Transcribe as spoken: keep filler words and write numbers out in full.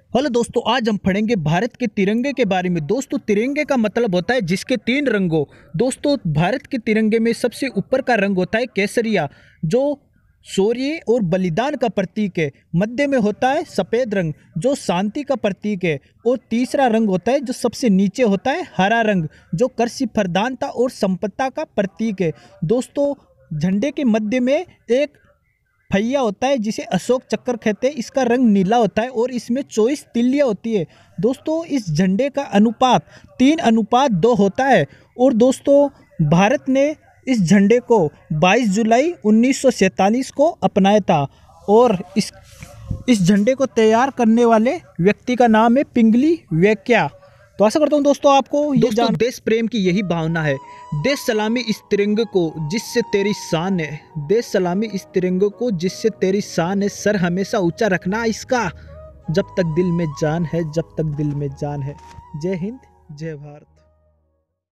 Hello दोस्तों, आज हम पढ़ेंगे भारत के तिरंगे के बारे में। दोस्तों, तिरंगे का मतलब होता है जिसके तीन रंग हो। दोस्तों, भारत के तिरंगे में सबसे ऊपर का रंग होता है केसरिया, जो शौर्य और बलिदान का प्रतीक है। मध्य में होता है सफ़ेद रंग, जो शांति का प्रतीक है। और तीसरा रंग होता है जो सबसे नीचे होता है हरा रंग, जो कृषि प्रधानता और संपदा का प्रतीक है। दोस्तों, झंडे के मध्य में एक फैया होता है जिसे अशोक चक्र कहते हैं। इसका रंग नीला होता है और इसमें चौबीस तिल्लियाँ होती है। दोस्तों, इस झंडे का अनुपात तीन अनुपात दो होता है। और दोस्तों, भारत ने इस झंडे को बाईस जुलाई उन्नीस सौ सैंतालीस को अपनाया था। और इस इस झंडे को तैयार करने वाले व्यक्ति का नाम है पिंगली वेंकैया। तो आशा करता हूँ दोस्तों आपको ये दोस्तों जान... देश प्रेम की यही भावना है। देश सलामी इस तिरंगे को जिससे तेरी शान है। देश सलामी इस तिरंगे को जिससे तेरी शान है। सर हमेशा ऊंचा रखना इसका, जब तक दिल में जान है, जब तक दिल में जान है। जय हिंद, जय भारत।